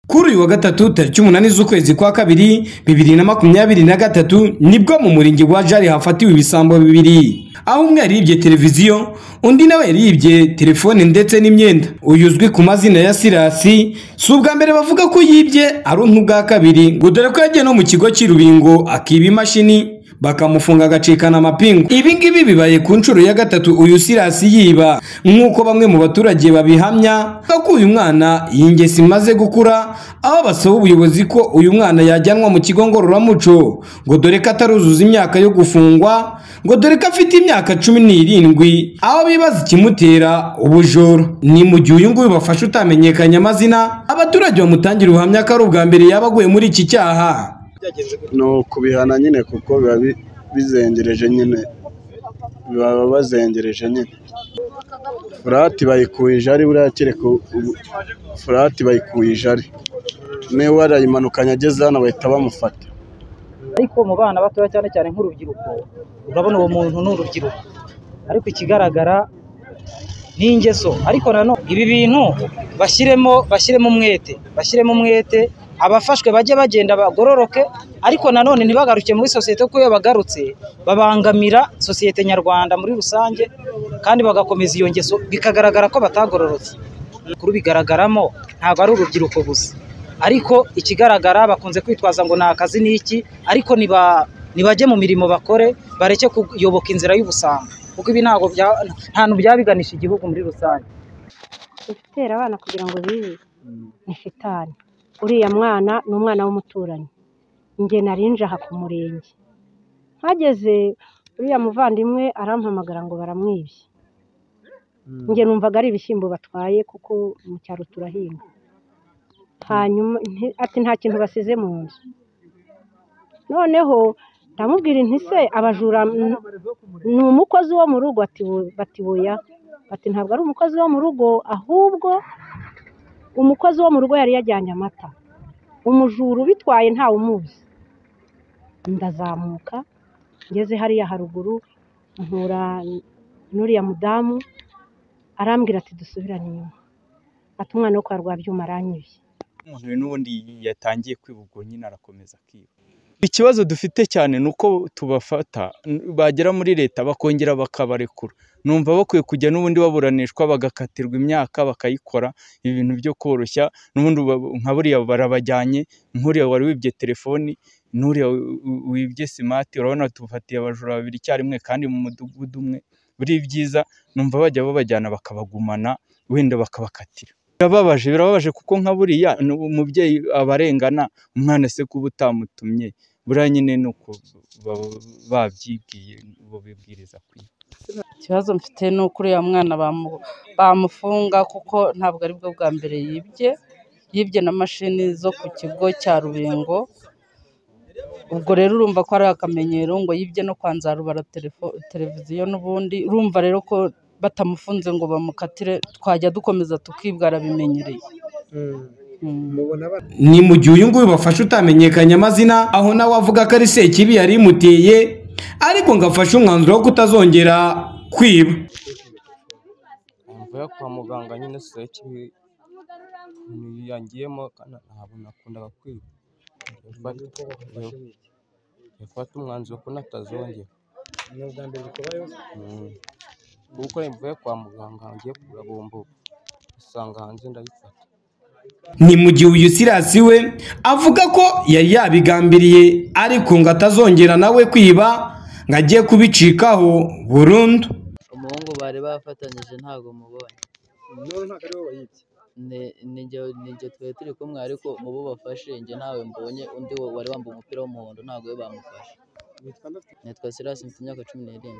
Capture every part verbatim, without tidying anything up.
Kuri uyu wa gatatu tariki umunani z'ukwezi kwa kabiri bibiri na makumyabiri na gatatu nibwo mu murenge wa Jali hafatiwe ibisambo bibiri, aho umwe yaribye televiziyo undi nawe yaribye telefone ndetse n'imyenda. Uyuzwi ku mazina ya Sirasi si ubwa mbere bavuga ko yibye ari nk'ubwa kabiri, ngo dore ko yagiye no mu kigo cy'Irubingo akiba imashini bakamufunga agacikana amapingu. Ibi ngibi bibaye ku nshuro ya gatatu uyu Sirasi yiba, nk'uko bamwe mu baturage babihamya ko uyu mwana iyi ngesi imaze gukura, aho basaba ubuyobozi ko uyu mwana yajyanwa mu kigo ngororamuco, ngo dore ko ataruzuza imyaka yo gufungwa, ngo dore ko afite imyaka cumi n'irindwi, aho bibaza ikimutera ubujura. Ni mu gihe uyu nguyu bafashe utamenyekanye amazina, abaturage bamutangira ubuhamya ko ari ubwa mbere yabaguye muri iki cyaha. No kubihana nyine kuko biba bizengereje nyine baba bazengereje nyine. Furati bayikuye Jali, buriya kereka furati bayikuye Jali, niwe warayimanukanye ageze hano bahita bamufata. Ariko mu bana batoya cyane cyane nk'urubyiruko, urabona uwo muntu ni urubyiruko, ariko ikigaragara ni ingeso. Ariko nano ibi bintu bashyiremo bashyiremo umwete bashyiremo umwete abafashwe bajye bagenda bagororoke, ariko nanone ntibagaruke muri sosiyete, kuko iyo bagarutse babangamira sosiyete nyarwanda muri rusange, kandi bagakomeza iyo ngeso bikagaragara ko batagororotse. Kuri bigaragaramo ntabwo ari urubyiruko gusa, ariko ikigaragara bakunze kwitwaza ngo ni akazi n'iki, ariko nibajye mu mirimo bakore, bareke kuyoboka inzira y'ubusanga, kuko ibi ntabwo nta byabiganisha igihugu muri rusange. Gutera abana kugira ngo bibe ni shitani. Uriya mwana ni umwana w'umuturanyi, njye narinje aha ku murenge, hageze uriya muvandimwe arampamagara ngo baramwibye. Njye numvaga ari ibishyimbo batwaye kuko mu cyaro turahinga. Hanyuma ati nta kintu basize mu nzu. Noneho ndamubwira nti se abajura ni umukozi wo mu rugo? Bati oya, bati ntabwo ari umukozi wo mu rugo, ahubwo umukozi wo mu rugo yari yajyanye amata, umujura ubitwaye ntawe umuzi. Ndazamuka ngeze hariya haruguru mpura n'uriya mudamu, arambwira ati dusubirane inyuma, ati umwana wo kwa Rwabyuma aranyibye. Umuntu n'ubundi yatangiye kwiba, ubwo nyine arakomeza kwiba. Ikibazo dufite cyane nuko tubafata bagera muri leta bakongera bakabarekura. Numva bakwiye kujya n'ubundi baburanishwa bagakatirwa imyaka bakayikora, ibintu byo koroshya. N'ubundi nka buriya barabajyanye, nk'uriya wari wibye telefoni n'uriya wibye simati, urabona tufatiye abajura babiri icyarimwe kandi mu mudugudu umwe. Buri byiza numva bajya babajyana bakabagumana, wenda bakabakatira. Birababaje birababaje kuko nka buriya umubyeyi abarengana, umwana se kuba utamutumye, buriya nyine nuko babyibwiye bo bibwiriza kwiba. Ikibazo mfite ni uko uriya mwana bamufunga, kuko ntabwo ari bwo bwa mbere yibye yibye na mashini zo ku kigo cya Rubingo. Ubwo rero urumva ko ari akamenyero, ngo yibye no kwanzarubara televiziyo n'ubundi. Urumva rero ko batamufunze ngo bamukatire twajya dukomeza tukibwara bimenyereye. Ni mu gihe uyu nguyu bafashe utamenyekanye amazina, aho nawe avuga ko ari Sekibi yari imuteye, ariko ngo afashe umwanzuro wo kutazongera kwiba. Mvuye kwa muganga nyine Sekibi yangiyemo, ntabwo nakundaga kwiba. Yafata umwanzuro ko natazongera. Kuko mvuye kwa muganga ngiye kugura bombo, usanga hanze ndayifata. Ni mu gihe uyu Sirasi we avuga ko yari yabigambiriye, ariko ngo atazongera nawe kwiba, ngo agiye kubicikaho burundu. Umuhungu bari bafatanyije ntago mubonye. None ntago ari wowe wayibye? Ninjye twari turi kumwe, ariko mu bo bafashe njye nawe mbonye, undi wari wambaye umupira w'umuhondo ntago we bamufashe. Nitwa Sirasi, mfite imyaka cumi n'irindwi.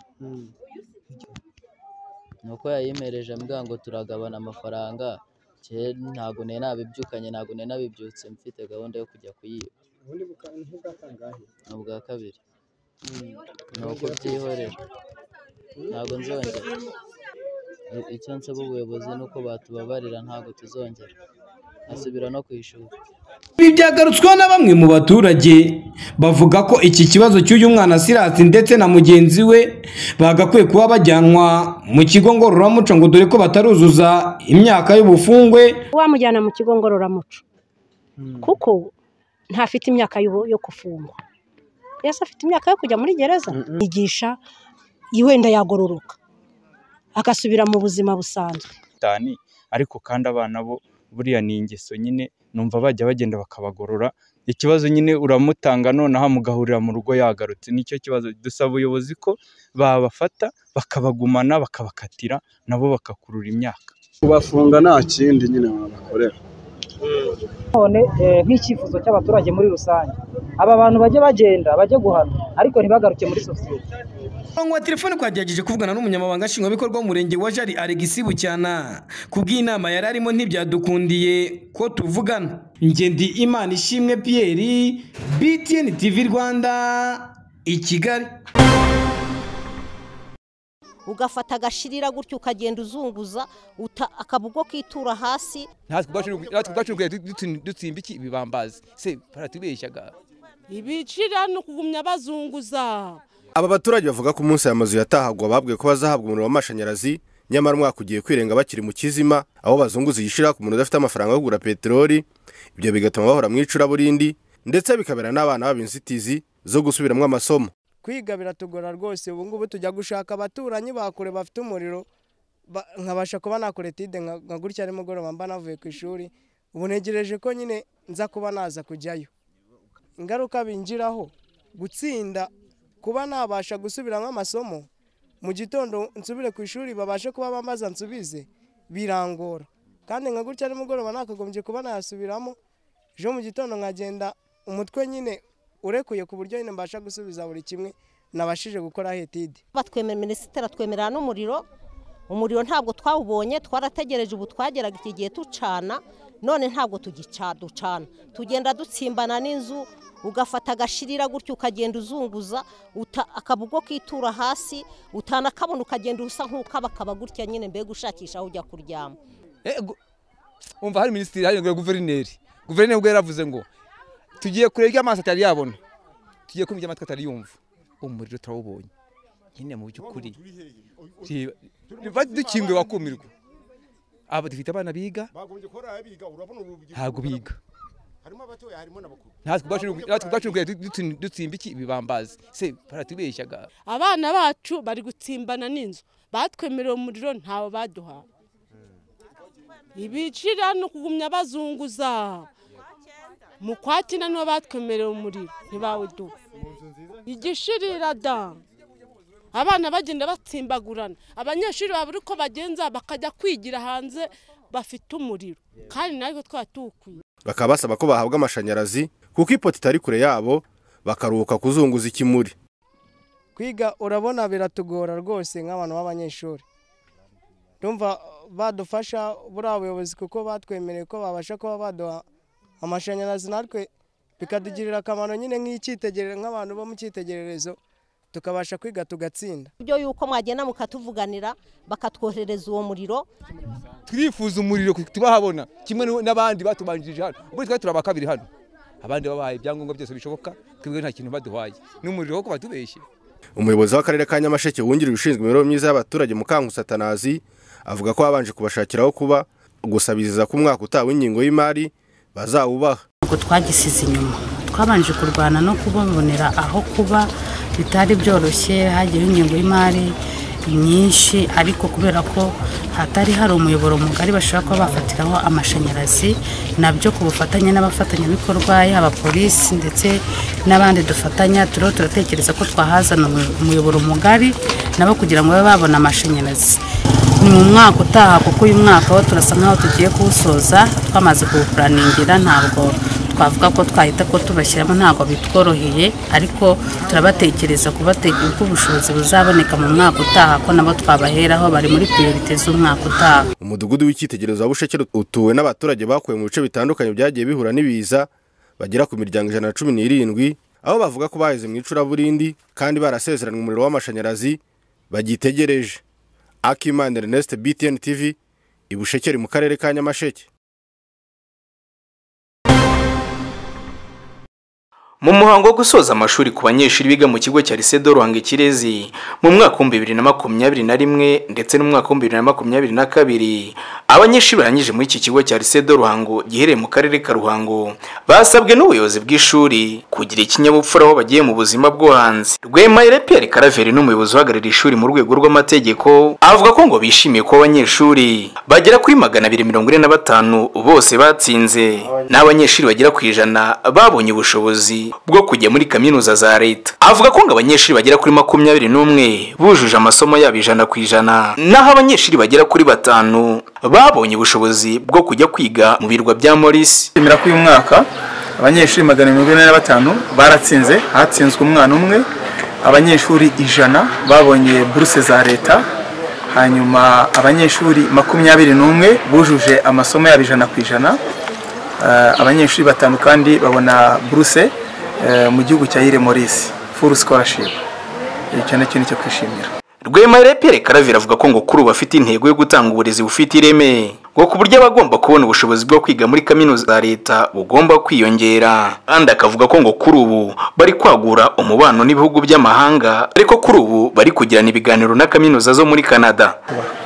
Nuko yayimereje ambwira ngo turagabana amafaranga, ntabwo nari nabibyukanye, ntabwo nari nabibyutse mfite gahunda yo kujya kuyiba. Ubundi bwatangahe? Ni ubwa kabiri. Nuko byihorera, ntabwo nzongera. Icyo nsaba ubuyobozi ni uko batubabarira, ntabwo tuzongera, asubira no ku ishuri. Ibi byagarutsweho na bamwe mu baturage, bavuga ko iki kibazo cy'uyu mwana Sirasi ndetse na mugenzi we bagakwiye kuba bajyanwa mu kigo ngororamuco, ngo dore ko bataruzuza imyaka y'ubufungwe. Wamujyana mu kigo ngororamuco kuko ntafite imyaka yo gufungwa. Yese afite imyaka yo kujya muri gereza, yigisha wenda yagororoka agasubira mu buzima busanzwe. Ariko kandi abana bo buriya ni ingeso nyine, numva bajya bagenda bakabagorora. Ikibazo nyine uramutanga nonaha mugahurira mu rugo yagarutse. Nicyo kibazo dusaba ubuyobozi ko babafata bakabagumana bakabakatira nabo bakakurura imyaka. Kubafunga nta kindi nyine babakorera. None nk'icyifuzo cy'abaturage muri rusange, aba bantu bajye bagenda bajye guhana ariko ntibagaruke muri sosiyete. Wa telefone kwagerageje kuvugana n'umunyamabanga nshingwabikorwa w'umurenge wa Jali Alegisi Bucyana kubw'inama yari arimo ntibyadukundiye ko tuvugana. Nge ndi Imana Ishimwe Pierre, B T N T V Rwanda, i Kigali. Ugafata agashirira gutyo ukagenda uzunguza akabugo kitura hasi. Natwe dutsimba iki ibibambazi se baratubeshyaga ibicira no kugumya bazunguza. Aba baturage bavuga ko umunsi amazu yatahagwa babwiye ko bazahabwa umuriro w'amashanyarazi, nyamara umwaka ugiye kwirenga bakiri mu kizima aho bazunguza yishira ku muntu udafite amafaranga yo kugura peteroli. Ibyo bigatuma bahora mu icuraburindi ndetse bikabera n'abana b'inzitizi zo gusubiramwe amasomo. Kwiga biratugora rwose. Ubu ngubu tujya gushaka abaturanyi bakure bafite umuriro, nkabasha kuba nakora etide nka gutya ari mugoroba mba navuye ku ishuri. Ubu ntegereje ko nyine nza kuba naza kujyayo. Ingaruka binjiraho gutsinda, kuba nabasha gusubiramo amasomo mu gitondo nsubire ku ishuri babashe kuba bamaza nsubize birangora. Kandi nka gutya ari mugoroba nakagombye kuba nayasubiramo, ejo mu gitondo nkagenda umutwe nyine urekuye ku buryo nyine mbasha gusubiza buri kimwe nabashije gukora etide. Batwemera minisiteri atwemerera n'umuriro. Umuriro ntabwo twawubonye, twarategereje ubu twageraga iki gihe tucana, none ntabwo tugicaducana. Tugenda dutsimbana n'inzu, ugafata agashirira gutyo ukagenda uzunguza akabugo kitura hasi, utanakabona ukagenda usa nk'ukabakaba gutya nyine mbega ushakisha aho ujya kuryama. Umva hari minisitiri, hari guverineri. Guverineri ubwo yaravuze ngo tugiye kurega amaso atari yabona, tugiye kumva amatwi atari yumva. Umuriro turawubonye nyine mu by'ukuri dukingwe wakumirwa. Aba dufite abana biga ntabwo biga. Natwe twacunguye dutsimba iki ibibambazi se baratubeshyaga. Abana bacu bari gutsimbana n'inzu, batwemerera umuriro ntawo baduha. Ibicira no kugumya bazunguza. Mu kwakina no batwemerera umuriro ntibawuduha. Igishirira da. Abana bagenda batsimbagurana. Abanyeshuri baburi ko bagenza bakajya kwigira hanze bafite umuriro. Kandi natwe twatukuye. Bakaba basaba ko bahabwa amashanyarazi kuko ipoto itari kure yabo bakaruhuka kuzunguza ikimuri. Kwiga urabona biratugora rwose nk'abantu b'abanyeshuri. Ndumva badufasha buri abayobozi kuko batwemereye ko babasha kuba baduha amashanyarazi, natwe bikadugirira akamaro nyine nk'icitegererezo nk'abantu bo mu cyitegererezo, tukabasha kwiga tugatsinda. Byo yuko mwagenda mukatuvuganira bakatwoherereza uwo muriro. Turifuza umuriro tubahabona kimwe n'abandi batubanjirije hano. Ubwo twa turaba kabiri hano. Abandi babaye ibyangombwa byose bishoboka, twebwe nta kintu baduhaye. N'umuriro ko batubeshye. Umuyobozi w'akarere ka Nyamasheke wungirije ushinzwe imibereho myiza y'abaturage mu Kankutanazi avuga ko babanje kubashakiraho kuba gusabiriza ku mwaka utaha w'ingingo y'imari bazawubaha. Ngo twagisize inyuma, twabanje kurwana no kubonera aho kuba bitari byoroshye, hagiye ingingo y'imari nyinshi, ariko kubera ko hatari hari umuyoboro mugari bashaka ko bafatiraho amashanyarazi, nabyo ku bufatanye n'abafatanyabikorwa yaba polisi ndetse n'abandi dufatanya, turiho turatekereza ko twahazana umuyoboro mugari nabo kugira ngo babe babona amashanyarazi ni mu mwaka utaha, kuko uyu mwaka wo turasa nkaho tugiye kuwusoza twamaze kuwupuraningira. Ntabwo twavuga ko twahita ko tubashyiramo, ntabwo bitworoheye, ariko turabatekereza kubategura ko ubushobozi buzaboneka mu mwaka utaha ko nabo twabaheraho bari muri priorite z'umwaka utaha. Umudugudu w'icyitegererezo wa Bushekero utuwe n'abaturage bakuye mu bice bitandukanye byagiye bihura n'ibiza bagera ku miryango ijana na cumi n'irindwi, aho bavuga ko baheze mu icuraburindi kandi barasezeranwe umuriro w'amashanyarazi bagitegereje. Akimana Ernest, B T N T V, i Bushekeri mu karere ka Nyamasheke. Mu muhango wo gusoza amashuri ku banyeshuri biga mu kigo cya Lycée de Ruhango Ikirezi mu mwaka wa bibiri na makumyabiri na rimwe ndetse no mu mwaka wa bibiri na makumyabiri na kabiri, abanyeshuri barangije muri iki kigo cya Lycée de Ruhango giherereye mu karere ka Ruhango basabwe n'ubuyobozi bw'ishuri kugira ikinyabupfura aho bagiye mu buzima bwo hanze. Rwemayire Pierre Karaveri n'umuyobozi uhagarariye ishuri mu rwego rw'amategeko avuga ko ngo bishimiye ko abanyeshuri bagera kuri magana abiri mirongo ine na batanu bose batsinze n'abanyeshuri bagera ku ijana babonye ubushobozi bwo kujya muri kaminuza za leta. Avuga ko ngo abanyeshuri bagera kuri makumyabiri n'umwe bujuje amasomo yabo ijana ku ijana naho abanyeshuri bagera kuri batanu babonye ubushobozi bwo kujya kwiga mu birwa bya Maurice. Imira ko uyu mwaka abanyeshuri magana mirongo ine na batanu baratsinze, hatsinzwe umwana umwe, abanyeshuri ijana babonye buruse za leta, hanyuma abanyeshuri makumyabiri n'umwe bujuje amasomo yabo ijana ku ijana, abanyeshuri batanu kandi babona buruse mu gihugu cya Maurice full scholarship. Icyo ni ikintu cyo kwishimira. Rwemayire Pierre Karaveri avuga ko ngo kuri ubu bafite intego yo gutanga uburezi bufite ireme ngo ku buryo abagomba kubona ubushobozi bwo kwiga muri kaminuza za leta bugomba kwiyongera, kandi akavuga ko ngo kuri ubu bari kwagura umubano n'ibihugu by'amahanga ariko kuri ubu bari kugirana ibiganiro na kaminuza zo muri Canada.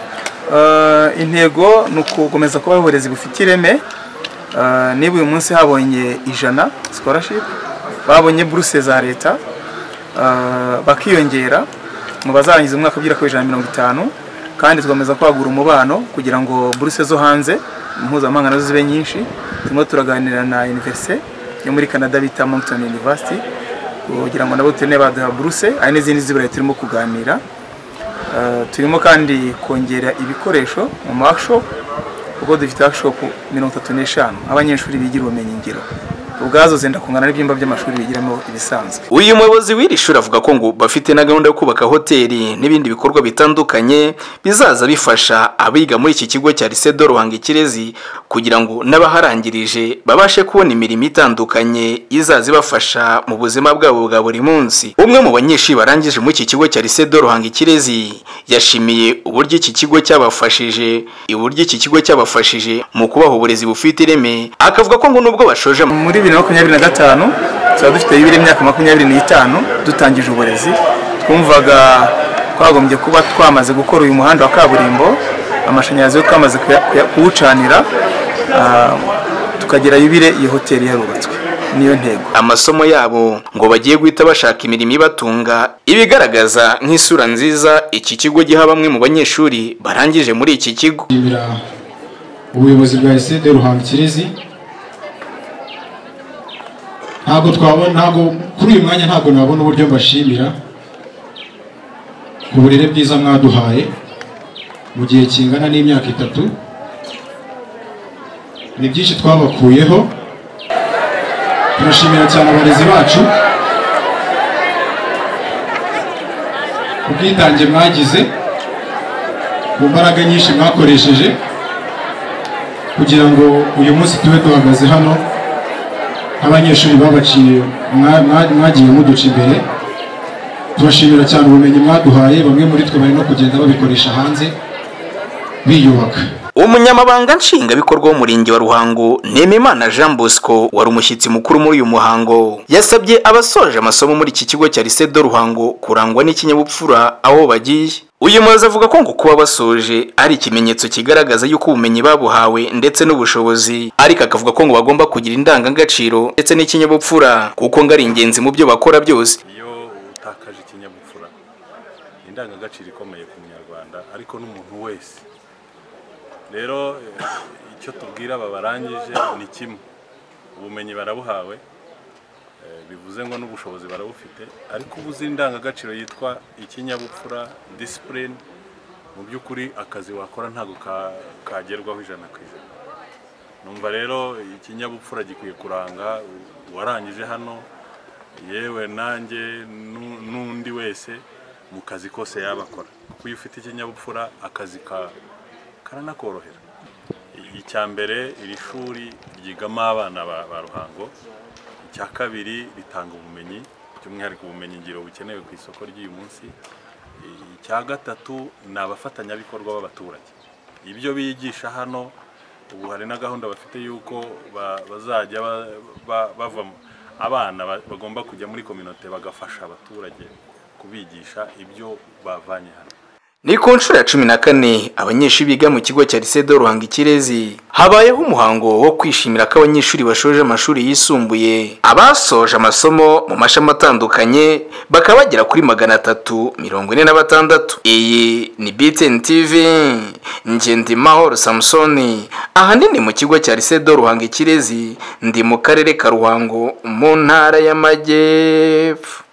Uh, intego ni ukukomeza kubaha uburezi bufite ireme. Uh, niba uyu munsi habonye ijana scholarship, babonye buruse za leta, uh, bakiyongera mu bazarangiza umwaka ugira ku ijana na mirongo itanu, kandi tukomeza kwagura umubano kugira ngo buruse zo hanze mpuzamahanga nazo zibe nyinshi. Turimo turaganira na university yo muri Canada bita Moncton University kugira ngo nabo tune baduha buruse, ari n'izindi ziburaye turimo kuganira. Uh, turimo kandi kongera ibikoresho mu workshop kuko dufite workshop mirongo itatu n'eshanu abanyeshuri bigira ubumenyi ngiro ubwazo zenda kungana n'ibyumba by'amashuri bigiramo ibisanzwe. Uyu muyobozi w'iri shuri avuga ko ngo bafite na gahunda yo kubaka hoteli n'ibindi bikorwa bitandukanye bizaza bifasha abiga muri iki kigo cya Lycée de Ruhango Ikirezi kugira ngo n'abaharangirije babashe kubona imirimo itandukanye izaza ibafasha mu buzima bwabo bwa buri munsi. Umwe mu banyeshuri barangije muri iki kigo cya Lycée de Ruhango Ikirezi yashimiye uburyo iki kigo cyabafashije uburyo iki kigo cyabafashije mu kubaha uburezi bufite ireme, akavuga ko ngo nubwo bashoje muri bibiri na makumyabiri na gatanu tuba dufite ibiri imyaka makumyabiri n'itanu dutangije uburezi, twumvaga twagombye kuba twamaze gukora uyu muhanda wa kaburimbo, amashanyarazi yo twamaze kuwucanira, tukagera yubire iyo hoteli yarubatswe. Niyo ntego. Amasomo yabo ngo bagiye guhita bashaka imirimo ibatunga, ibigaragaza nk'isura nziza iki kigo giha bamwe mu banyeshuri barangije muri iki kigo. Ubuyobozi bwa Lycée de Ruhango Ikirezi ntabwo twabona ntabwo kuri uyu mwanya ntabwo nabona uburyo mbashimira ku burere bwiza mwaduhaye mu gihe kingana n'imyaka itatu. Ni byinshi twabakuyeho, turashimira cyane abarezi bacu ubwitange mwagize, mu mbaraga nyinshi mwakoresheje kugira ngo uyu munsi tube duhagaze hano. Abanyeshuri babaciye mwagiye muduca imbere, tubashimira cyane ubumenyi mwaduhaye. Bamwe muri twe bari no kugenda babikoresha hanze biyubaka. Umunyamabanga nshingabikorwa w'umurenge wa Ruhango Nemimana Jean Bosco wari umushyitsi mukuru muri uyu muhango yasabye abasoje amasomo muri iki kigo cya Lycée de Ruhango kurangwa n'ikinyabupfura aho bagiye. Uyu muyobozi avuga ko ngo kuba basoje ari ikimenyetso kigaragaza yuko ubumenyi babuhawe ndetse n'ubushobozi, ariko akavuga ko ngo bagomba kugira indangagaciro ndetse n'ikinyabupfura kuko ngo ari ingenzi mu byo bakora byose. Iyo utakaje ikinyabupfura indangagaciro ikomeye ku Munyarwanda ariko n'umuntu wese. Rero icyo tubwira aba barangije ni kimwe, ubumenyi barabuhawe, bivuze ngo n'ubushobozi barabufite, ariko ubuze indangagaciro yitwa ikinyabupfura discipline, mu by'ukuri akazi wakora ntago kagerwaho ijana ku ijana. Numva rero ikinyabupfura gikwiye kuranga warangije hano, yewe nanjye n'undi wese mu kazi kose yabakora, kuko iyo ufite ikinyabupfura akazi ka karanakorohera. Icya mbere iri shuri ryigamo abana ba Ruhango, icya kabiri ritanga ubumenyi by'umwihariko ubumenyi ngiro bukenewe ku isoko ry'uyu munsi, icya gatatu ni abafatanyabikorwa b'abaturage. Ibyo bigisha hano ubu hari na gahunda bafite yuko bazajya bava abana bagomba kujya muri community bagafasha abaturage kubigisha ibyo bavanye hano. Ni ku nshuro ya cumi na kane abanyeshuri biga mu kigo cya Lycée de Ruhanga Ikirezi habayeho umuhango wo kwishimira ko abanyeshuri bashoje amashuri yisumbuye. Abasoje amasomo mu mashami atandukanye bakaba bagera kuri magana atatu mirongo ine na batandatu. Iyi ni B T N T V, Ngendimahoro Samsoni, ahanini mu kigo cya Lycée de Ruhanga Ikirezi, ndi mu karere ka Ruhango mu ntara y'Amajyepfo.